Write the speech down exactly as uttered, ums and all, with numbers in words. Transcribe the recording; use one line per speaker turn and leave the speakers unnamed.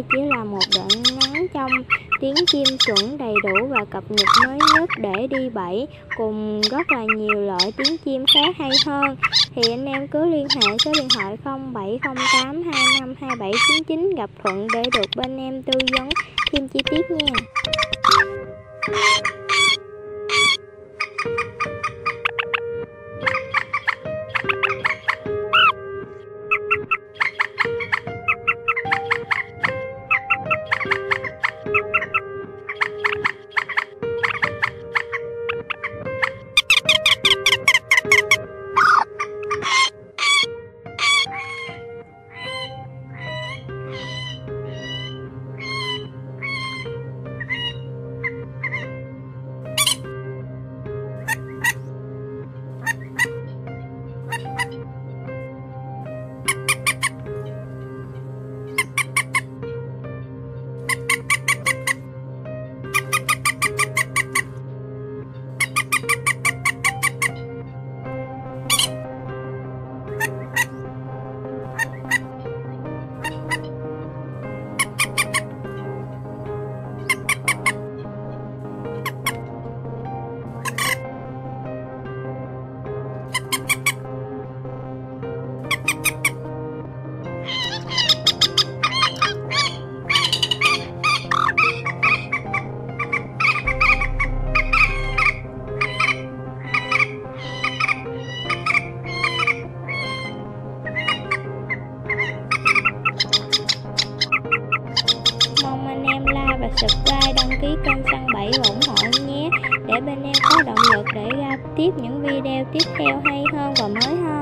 Đây chỉ là một đoạn ngắn trong tiếng chim chuẩn đầy đủ và cập nhật mới nhất để đi bẫy, cùng rất là nhiều loại tiếng chim khác hay hơn. Thì anh em cứ liên hệ số điện thoại không bảy không tám hai năm hai bảy chín chín gặp Thuận để được bên em tư vấn thêm chi tiết nha. Mong anh em like và subscribe, đăng ký kênh Săn Bẫy và ủng hộ anh nhé, để bên em có động lực để ra tiếp những video tiếp theo hay hơn và mới hơn.